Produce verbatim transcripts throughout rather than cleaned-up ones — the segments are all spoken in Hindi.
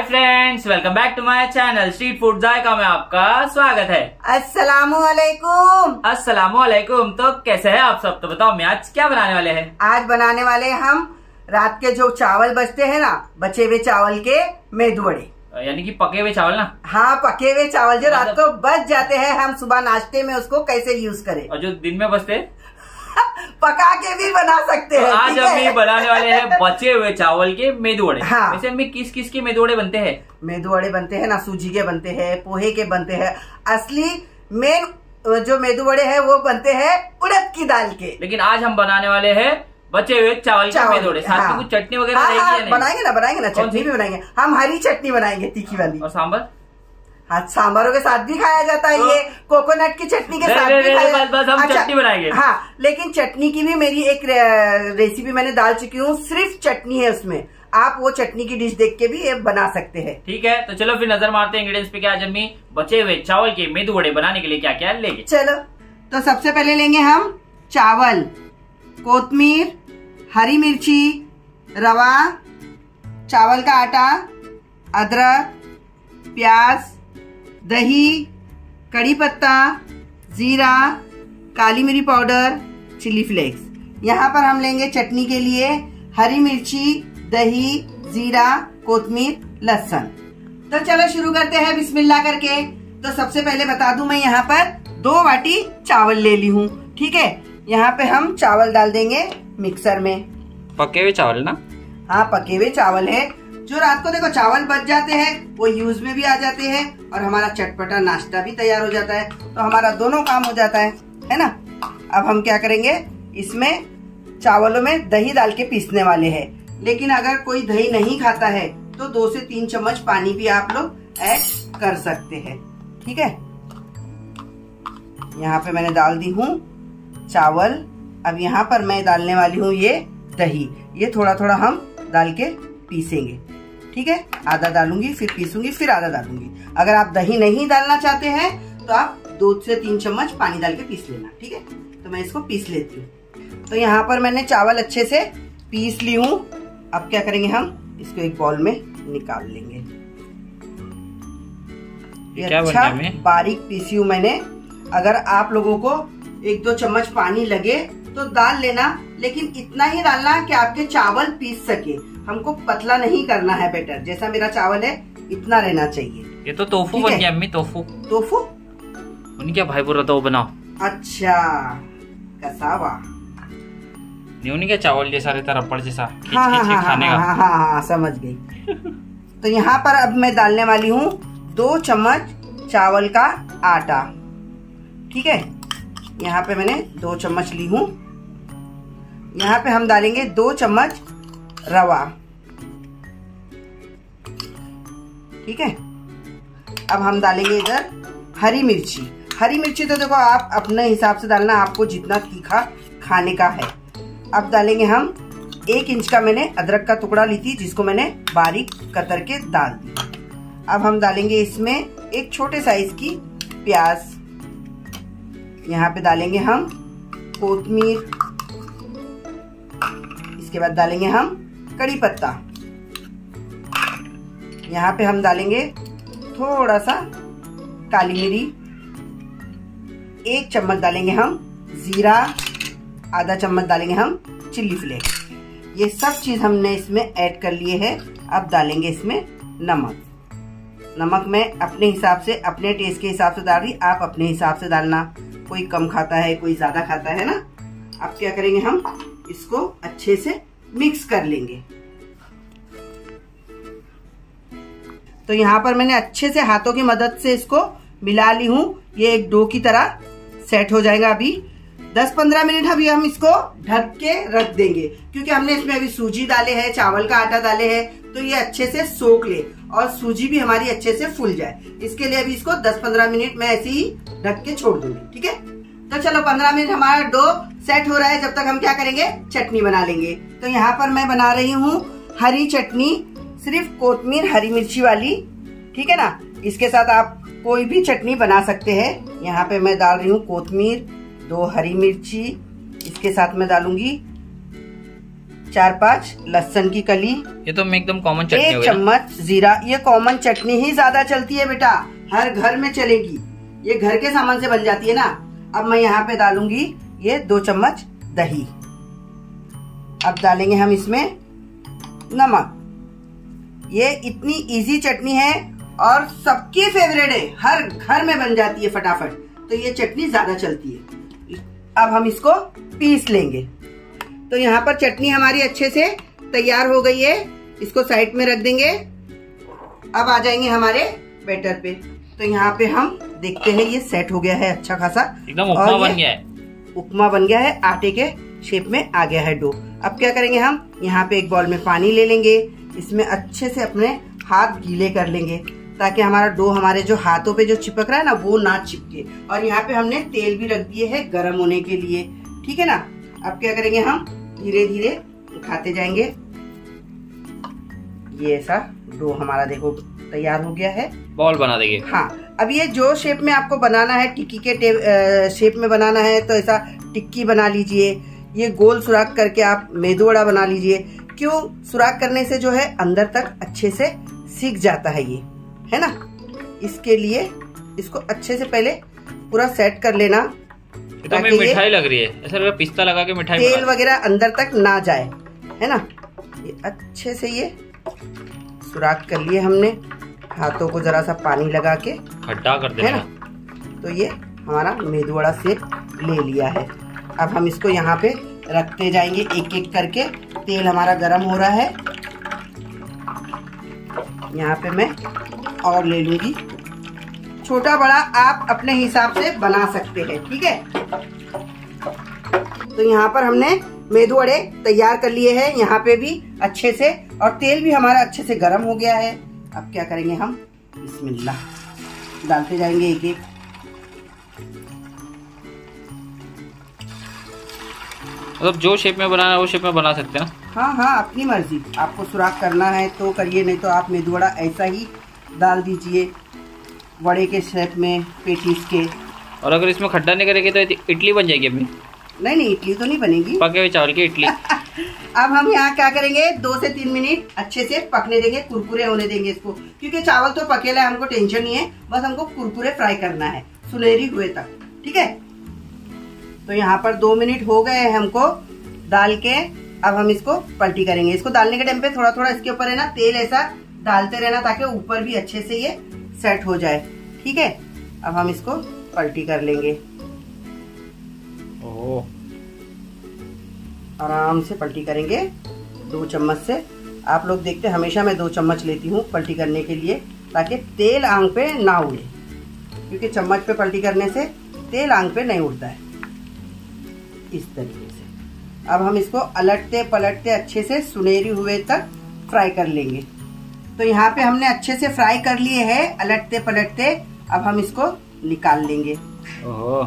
Friends, welcome back to my channel street food Jayka में आपका स्वागत है। अस्सलामुअलैकुम। अस्सलामुअलैकुम। तो कैसे हैं आप सब? तो बताओ मैं आज क्या बनाने वाले हैं? आज बनाने वाले हैं हम रात के जो चावल बचते हैं ना, बचे हुए चावल के मेदू वड़े, यानी कि पके हुए चावल ना। हाँ, पके हुए चावल जो रात को बच जाते हैं, हम सुबह नाश्ते में उसको कैसे यूज करें। और जो दिन में बचते पका के भी बना सकते हैं। तो आज हम ये बनाने वाले हैं बचे हुए चावल के मेदू वड़े। हाँ। वैसे में किस किस के मेदू वड़े बनते हैं? मेदू वड़े बनते हैं ना, सूजी के बनते हैं, पोहे के बनते हैं। असली मेन जो मेदू वड़े हैं वो बनते हैं उड़द की दाल के। लेकिन आज हम बनाने वाले हैं बचे हुए चावल के मेदू वड़े। साथ में कुछ चटनी वगैरह हाँ, हाँ, नहीं? बनाएंगे ना, बनाएंगे ना, चटनी भी बनाएंगे। हम हरी चटनी बनाएंगे, तीखी वाली। और सांबर? हाँ, सांबारों के साथ भी खाया जाता है। तो, ये कोकोनट की चटनी के साथ भी खाया जाता है। बस हम चटनी बनाएंगे। हाँ, लेकिन चटनी की भी मेरी एक रेसिपी मैंने डाल चुकी हूँ, सिर्फ चटनी है उसमें। आप वो चटनी की डिश देख के भी ये बना सकते हैं। ठीक है, तो चलो फिर नजर मारते हैं इंग्रेडिएंट्स पे। क्या आज अम्मी बचे हुए चावल के मेदू वड़े बनाने के लिए क्या क्या लेंगे? चलो, तो सबसे पहले लेंगे हम चावल, कोतमीर, हरी मिर्ची, रवा, चावल का आटा, अदरक, प्याज, दही, कड़ी पत्ता, जीरा, काली मिर्ची पाउडर, चिली फ्लेक्स। यहाँ पर हम लेंगे चटनी के लिए हरी मिर्ची, दही, जीरा, कोतमीर, लहसुन। तो चलो शुरू करते हैं बिस्मिल्लाह करके। तो सबसे पहले बता दूं, मैं यहाँ पर दो वाटी चावल ले ली हूँ। ठीक है, यहाँ पे हम चावल डाल देंगे मिक्सर में। पके हुए चावल ना? हाँ, पके हुए चावल है। जो रात को देखो चावल बच जाते हैं वो यूज में भी आ जाते हैं और हमारा चटपटा नाश्ता भी तैयार हो जाता है। तो हमारा दोनों काम हो जाता है, है ना। अब हम क्या करेंगे, इसमें चावलों में दही डाल के पीसने वाले हैं। लेकिन अगर कोई दही नहीं खाता है तो दो से तीन चम्मच पानी भी आप लोग ऐड कर सकते हैं। ठीक है, यहाँ पे मैंने डाल दी हूँ चावल। अब यहाँ पर मैं डालने वाली हूँ ये दही। ये थोड़ा थोड़ा हम डाल के पीसेंगे। ठीक है, आधा डालूंगी, फिर पीसूंगी, फिर आधा डालूंगी। अगर आप दही नहीं डालना चाहते हैं तो आप दो से तीन चम्मच पानी डाल के पीस लेना। ठीक है, तो मैं इसको पीस लेती हूँ। तो यहाँ पर मैंने चावल अच्छे से पीस ली हूँ। अब क्या करेंगे, हम इसको एक बाउल में निकाल लेंगे। ये अच्छा बारीक पीसी हूँ मैंने। अगर आप लोगों को एक दो चम्मच पानी लगे तो डाल लेना, लेकिन इतना ही डालना कि आपके चावल पीस सके। हमको पतला नहीं करना है बेटर। जैसा मेरा चावल है इतना रहना चाहिए। ये तो टोफू बन गया अम्मी। टोफू टोफू उन्हीं क्या भाई बोल रहा था वो बनाओ। अच्छा, कसावा नहीं, उन्हीं क्या चावल जैसा रहता, रबड़ जैसा खींच हाँ, खींच हाँ, खाने हाँ, का। हाँ, हाँ, हाँ, समझ गई। तो यहाँ पर अब मैं डालने वाली हूँ दो चम्मच चावल का आटा। ठीक है, यहाँ पे मैंने दो चम्मच ली हूँ। यहाँ पे हम डालेंगे दो चम्मच रवा। ठीक है, अब हम डालेंगे इधर हरी मिर्ची। हरी मिर्ची तो देखो आप अपने हिसाब से डालना, आपको जितना तीखा खाने का है। अब डालेंगे हम एक इंच का मैंने अदरक का टुकड़ा ली थी, जिसको मैंने बारीक कतर के डाल दी। अब हम डालेंगे इसमें एक छोटे साइज की प्याज। यहाँ पे डालेंगे हम कोतमीर। इसके बाद डालेंगे हम कड़ी पत्ता। यहाँ पे हम डालेंगे थोड़ा सा काली मिरी। एक चम्मच डालेंगे हम जीरा। आधा चम्मच डालेंगे हम चिल्ली फ्लेक्स। ये सब चीज हमने इसमें ऐड कर लिए है। अब डालेंगे इसमें नमक। नमक मैं अपने हिसाब से, अपने टेस्ट के हिसाब से डाल रही, आप अपने हिसाब से डालना। कोई कम खाता है, कोई ज्यादा खाता है ना। अब क्या करेंगे, हम इसको अच्छे से मिक्स कर लेंगे। तो यहाँ पर मैंने अच्छे से हाथों की मदद से इसको मिला ली हूँ। ये एक डो की तरह सेट हो जाएगा। अभी दस पंद्रह मिनट अभी हम इसको ढक के रख देंगे, क्योंकि हमने इसमें अभी सूजी डाले है, चावल का आटा डाले है, तो ये अच्छे से सोख ले और सूजी भी हमारी अच्छे से फूल जाए। इसके लिए अभी इसको दस पंद्रह मिनट मैं ऐसे ही ढक के छोड़ दूंगी। ठीक है, तो चलो पंद्रह मिनट हमारा डो सेट हो रहा है। जब तक हम क्या करेंगे, चटनी बना लेंगे। तो यहाँ पर मैं बना रही हूँ हरी चटनी, सिर्फ कोतमीर हरी मिर्ची वाली। ठीक है ना, इसके साथ आप कोई भी चटनी बना सकते हैं। यहाँ पे मैं डाल रही हूँ कोतमीर, दो हरी मिर्ची, इसके साथ मैं डालूंगी चार पांच लहसुन की कली, ये तो एकदम कॉमन चटनी एक चम्मच जीरा। ये कॉमन चटनी ही ज्यादा चलती है बेटा, हर घर में चलेगी, ये घर के सामान से बन जाती है ना। अब मैं यहाँ पे डालूंगी ये दो चम्मच दही। अब डालेंगे हम इसमें नमक। ये इतनी इजी चटनी है और सबकी फेवरेट है, हर घर में बन जाती है फटाफट, तो ये चटनी ज्यादा चलती है। अब हम इसको पीस लेंगे। तो यहाँ पर चटनी हमारी अच्छे से तैयार हो गई है, इसको साइड में रख देंगे। अब आ जाएंगे हमारे बैटर पे। तो यहाँ पे हम देखते हैं ये सेट हो गया है अच्छा खासा, एकदम उपमा बन गया है। उपमा बन गया है, आटे के शेप में आ गया है डो। अब क्या करेंगे हम, यहाँ पे एक बाउल में पानी ले लेंगे, इसमें अच्छे से अपने हाथ गीले कर लेंगे ताकि हमारा डो हमारे जो हाथों पे जो चिपक रहा है ना वो ना चिपके। और यहाँ पे हमने तेल भी रख दिए है गर्म होने के लिए, ठीक है ना। अब क्या करेंगे हम धीरे धीरे खाते जाएंगे। ये ऐसा डो हमारा देखो तैयार हो गया है, बॉल बना देंगे। हाँ, अब ये जो शेप में आपको बनाना है, टिक्की के शेप में बनाना है तो ऐसा टिक्की बना लीजिए। ये गोल सुराख करके आप मेदू वड़ा बना लीजिए। क्यों, सुराख करने से जो है अंदर तक अच्छे से सीख जाता है, ये है ना। इसके लिए इसको अच्छे से पहले पूरा सेट कर लेना। तो मैं मिठाई लग रही है, ऐसा लग रहा है पिस्ता लगा के मिठाई, तेल वगैरह अंदर तक ना जाए, है ना। ये अच्छे से ये सुराख कर लिए हमने, हाथों को जरा सा पानी लगा के खट्टा कर देना, है ना। तो ये हमारा मेदू वड़ा शेप ले लिया है। अब हम इसको यहाँ पे रखते जाएंगे एक एक करके। तेल हमारा गरम हो रहा है, यहाँ पे मैं और ले लूंगी। छोटा बड़ा आप अपने हिसाब से बना सकते हैं, ठीक है। तो यहाँ पर हमने मेदू वड़े तैयार कर लिए हैं, यहाँ पे भी अच्छे से, और तेल भी हमारा अच्छे से गरम हो गया है। अब क्या करेंगे हम, बिस्मिल्लाह डालते जाएंगे एक एक। मतलब जो शेप में बनाना है वो शेप में बना सकते हैं ना। हाँ हाँ, अपनी मर्जी, आपको सुराख करना है तो करिए, नहीं तो आप मेदू वड़ा ऐसा ही डाल दीजिए वड़े के शेप में, पेटीज के। और अगर इसमें खड्डा नहीं करेंगे तो इडली बन जाएगी अपनी। नहीं नहीं, इडली तो नहीं बनेगी, पके हुए चावल की इडली। अब हम यहाँ क्या करेंगे, दो से तीन मिनट अच्छे से पकने देंगे, कुरकुरे होने देंगे इसको, क्योंकि चावल तो पकेला है, हमको टेंशन नहीं है, बस हमको कुरकुरे फ्राई करना है सुनहरी हुए तक, ठीक है। तो यहाँ पर दो मिनट हो गए हैं हमको डाल के। अब हम इसको पलटी करेंगे। इसको डालने के टाइम पे थोड़ा थोड़ा इसके ऊपर है ना तेल ऐसा डालते रहना ताकि ऊपर भी अच्छे से ये सेट हो जाए, ठीक है। अब हम इसको पलटी कर लेंगे, ओह, आराम से पलटी करेंगे दो चम्मच से। आप लोग देखते हैं, हमेशा मैं दो चम्मच लेती हूँ पलटी करने के लिए ताकि तेल आंग पे ना उड़े, क्योंकि चम्मच पे पलटी करने से तेल आंग पे नहीं उड़ता है। इस तरीके से अब हम इसको अलटते पलटते अच्छे से सुनहरी हुए तक फ्राई कर लेंगे। तो यहाँ पे हमने अच्छे से फ्राई कर लिए हैं अलटते पलटते। अब हम इसको निकाल लेंगे। ओहो,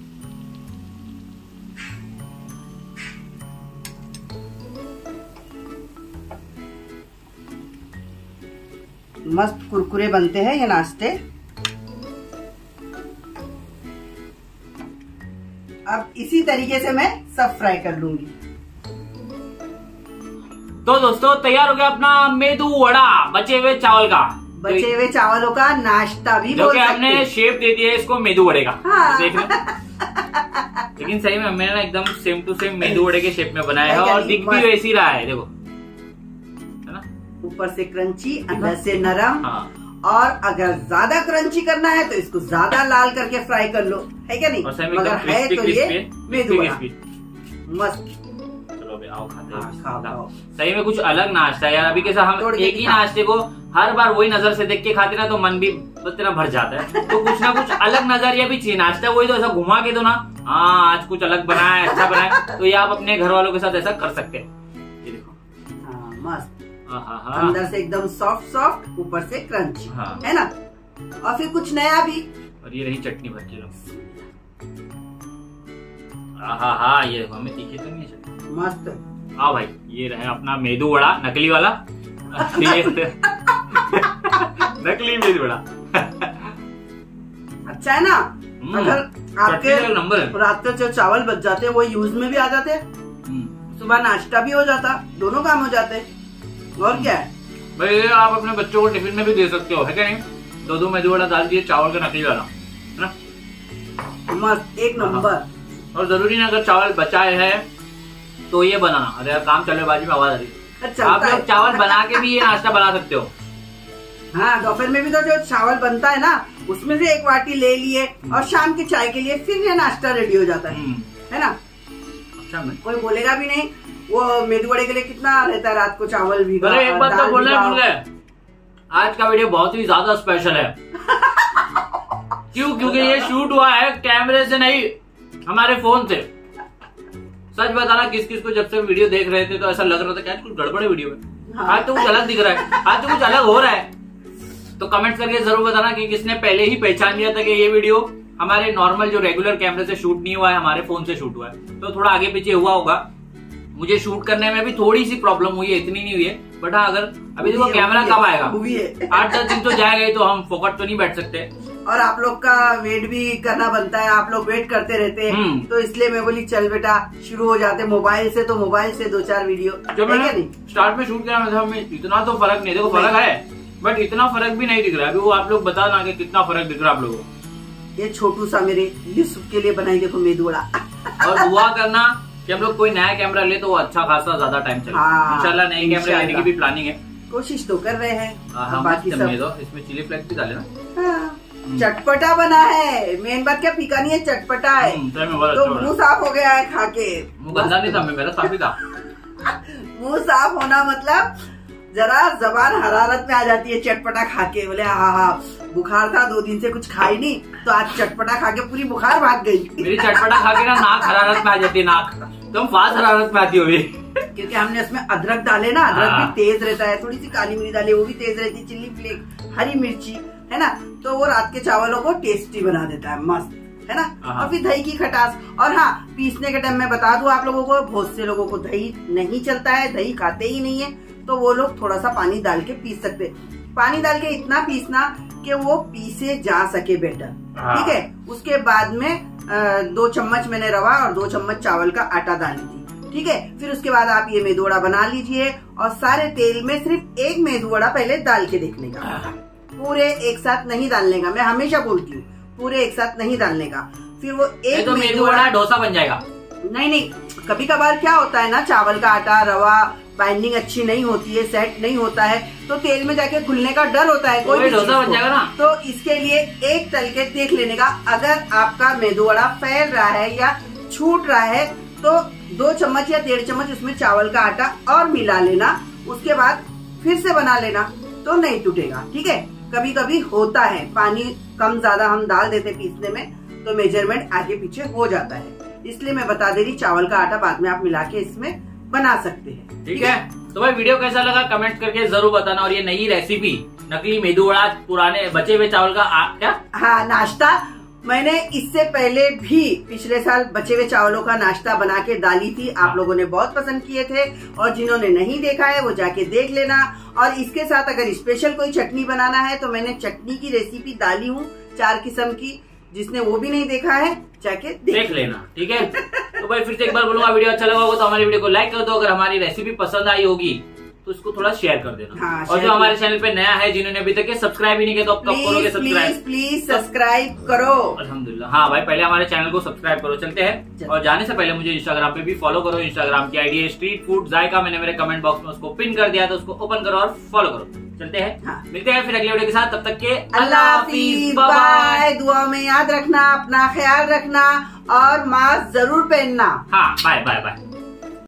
मस्त कुरकुरे बनते हैं ये नाश्ते। अब इसी तरीके से मैं सब फ्राई कर लूंगी। तो दोस्तों तैयार हो गया अपना मेदू वड़ा, बचे हुए चावल का, बचे हुए चावलों का नाश्ता भी जो कि हमने शेप दे दिया है इसको मेदू वड़े का। हाँ। देख लो, लेकिन सही में हमने ना एकदम सेम टू सेम मेदू वड़े के शेप में बनाया है और दिख भी वैसी रहा है, देखो, है ना। ऊपर से क्रंची, अंदर से नरम। हाँ। और अगर ज्यादा क्रंची करना है तो इसको ज्यादा लाल करके फ्राई कर लो, है क्या नहीं। मगर है तो ये मेदू वड़ा मस्त। चलो भाई आओ खाते हैं। खाओ खाओ। सही में कुछ अलग नाश्ता है यार। अभी कैसा हम एक ही नाश्ते को हर बार वही नजर से देख के खाते ना तो मन भी इतना भर जाता है। तो कुछ ना कुछ अलग नजरिया भी चाहिए। नाश्ता वही तो ऐसा घुमा के दो ना, हाँ आज कुछ अलग बना है, अच्छा बना है, तो ये आप अपने घर वालों के साथ ऐसा कर सकते हैं। ये देखो, हाँ मस्त, हाँ हाँ, अंदर से एकदम सॉफ्ट सॉफ्ट, ऊपर से क्रंची, हाँ। है ना। और फिर कुछ नया भी। और ये रही चटनी भर के लो, हाँ हाँ, ये देखो हमें तीखे तो नहीं मस्त। आओ भाई, ये रहे अपना मेदू वड़ा नकली वाला। नकली मेदू वड़ा अच्छा है ना। अगर आपके नंबर है, रात के जो चावल बच जाते हैं वो यूज में भी आ जाते हैं, सुबह नाश्ता भी हो जाता, दोनों काम हो जाते। और क्या है भाई, आप अपने बच्चों को टिफिन में भी दे सकते हो, है क्या नहीं? दो दो मेदू वड़ा डाल दिए, चावल का नकली वाला, है ना? मस्त, एक नंबर। और जरूरी नहीं अगर चावल बचाए है तो ये बनाना। अरे यार काम चले, बाजी में आवाज आ रही है। आप लोग चावल बना के भी ये नाश्ता बना सकते हो। हाँ, दोपहर में भी तो जो चावल बनता है ना, उसमें से एक बाटी ले लिए और शाम के चाय के लिए फिर ये नाश्ता रेडी हो जाता है, है ना? अच्छा, कोई बोलेगा भी नहीं। वो मेदू वड़े के लिए कितना रहता है रात को चावल भी। अरे एक बात तो बोलना भूल गए, आज का वीडियो बहुत ही ज्यादा स्पेशल है। क्यों? क्योंकि ये शूट हुआ है कैमरे से नहीं, हमारे फोन से। सच बताना, किस किस को जब से वीडियो देख रहे थे तो ऐसा लग रहा था कि आज कुछ गड़बड़ है वीडियो में। हाँ। आज तो कुछ अलग दिख रहा है, आज तो कुछ अलग हो रहा है। तो कमेंट करके जरूर बताना कि किसने पहले ही पहचान लिया था कि ये वीडियो हमारे नॉर्मल जो रेगुलर कैमरे से शूट नहीं हुआ है, हमारे फोन से शूट हुआ है। तो थोड़ा आगे पीछे हुआ होगा, मुझे शूट करने में भी थोड़ी सी प्रॉब्लम हुई है, इतनी नहीं हुई है। बट हाँ, अगर अभी देखो कैमरा कब आएगा, आठ दस दिन तो जाएगा ही, तो हम फोकट तो नहीं बैठ सकते। और आप लोग का वेट भी करना बनता है, आप लोग वेट करते रहते हैं, तो इसलिए मैं बोली चल बेटा शुरू हो जाते मोबाइल से। तो मोबाइल से दो चार वीडियो जब मैंने स्टार्ट में शूट किया था, हमें इतना तो फर्क नहीं, देखो फर्क है बट इतना फर्क भी नहीं दिख रहा है। अभी वो आप लोग बताना कि कितना फर्क दिख रहा है आप लोगों को। ये छोटू सा मेरे यूसुफ के लिए बनाई देखो मेदू वड़ा। और दुआ करना कि हम लोग कोई नया कैमरा ले तो वो अच्छा खासा ज्यादा टाइम चले। इंशाल्लाह नए कैमरे लेने की भी प्लानिंग है, कोशिश तो कर रहे हैं। बाकी सब इसमें चिली फ्लेक्स भी डाले ना। चटपटा बना है, मेन बात क्या फीका नहीं है, चटपटा है। तो मुंह साफ हो गया है खा के। मुंह गंदा नहीं था मेरा, साफ ही था। मुंह साफ होना मतलब जरा जबान हरारत में आ जाती है चटपटा खा के। बोले हाँ हाँ, बुखार था दो दिन से कुछ खाई नहीं, तो आज चटपटा खा के पूरी बुखार भाग गई। मेरी चटपटा खा के ना नाक हरारत में आ जाती है, नाक तुम फास्ट हरारत में आती होगी। क्योंकि हमने उसमें अदरक डाले ना, अदरक भी तेज रहता है, थोड़ी सी काली मिर्च डाले वो भी तेज रहती है, चिल्ली फ्लेक्स, हरी मिर्ची, है ना? तो वो रात के चावलों को टेस्टी बना देता है, मस्त, है ना? और फिर दही की खटास। और हाँ, पीसने के टाइम में बता दूं आप लोगों को, बहुत से लोगों को दही नहीं चलता है, दही खाते ही नहीं है, तो वो लोग थोड़ा सा पानी डाल के पीस सकते। पानी डाल के इतना पीसना कि वो पीसे जा सके बेटर, ठीक है? उसके बाद में दो चम्मच मैंने रवा और दो चम्मच चावल का आटा डाली थी, ठीक है? फिर उसके बाद आप ये मेदू वड़ा बना लीजिए और सारे तेल में सिर्फ एक मेदू वड़ा पहले डाल के देखने का, पूरे एक साथ नहीं डालने का। मैं हमेशा बोलती हूँ पूरे एक साथ नहीं डालने का। फिर वो एक तो मेदू वड़ा डोसा बन जाएगा। नहीं नहीं, कभी कभार क्या होता है ना, चावल का आटा रवा बाइंडिंग अच्छी नहीं होती है, सेट नहीं होता है, तो तेल में जाके खुलने का डर होता है कोई भी डोसा बन जाएगा ना। तो इसके लिए एक तल के देख लेने का। अगर आपका मेदू वड़ा फैल रहा है या छूट रहा है तो दो चम्मच या डेढ़ चम्मच उसमें चावल का आटा और मिला लेना। उसके बाद फिर से बना लेना तो नहीं टूटेगा, ठीक है? कभी कभी होता है पानी कम ज्यादा हम डाल देते पीसने में, तो मेजरमेंट आगे पीछे हो जाता है, इसलिए मैं बता दे रही चावल का आटा बाद में आप मिला के इसमें बना सकते हैं, ठीक है? तो भाई वीडियो कैसा लगा कमेंट करके जरूर बताना। और ये नई रेसिपी नकली मेदू वड़ा, पुराने बचे हुए चावल का आ, क्या हाँ नाश्ता, मैंने इससे पहले भी पिछले साल बचे हुए चावलों का नाश्ता बना के डाली थी, आप लोगों ने बहुत पसंद किए थे। और जिन्होंने नहीं देखा है वो जाके देख लेना। और इसके साथ अगर स्पेशल कोई चटनी बनाना है तो मैंने चटनी की रेसिपी डाली हूँ चार किस्म की, जिसने वो भी नहीं देखा है जाके देख, देख लेना, ठीक है? तो भाई फिर से एक बार बोलूंगा, वीडियो अच्छा लगा होगा तो हमारी वीडियो को लाइक कर दो। अगर हमारी रेसिपी पसंद आई होगी तो इसको थोड़ा शेयर कर देना। हाँ, और जो हमारे चैनल पे नया है, जिन्होंने अभी तक सब्सक्राइब ही नहीं किया तो अब कब करोगे सब्सक्राइब? प्लीज सब्सक्राइब करो। अल्हम्दुलिल्लाह। हाँ भाई, पहले हमारे चैनल को सब्सक्राइब करो। चलते हैं, और जाने से पहले मुझे इंस्टाग्राम पे भी फॉलो करो। इंस्टाग्राम की आईडी है स्ट्रीट फूड जायका, मैंने मेरे कमेंट बॉक्स में उसको पिन कर दिया, तो उसको ओपन करो और फॉलो करो। चलते हैं, हाँ। मिलते हैं फिर अगले वीडियो के साथ, तब तक के अल्लाह हाफिज, बाय। दुआ में याद रखना, अपना ख्याल रखना और मास्क जरूर पहनना। हाँ, बाय बाय बाय।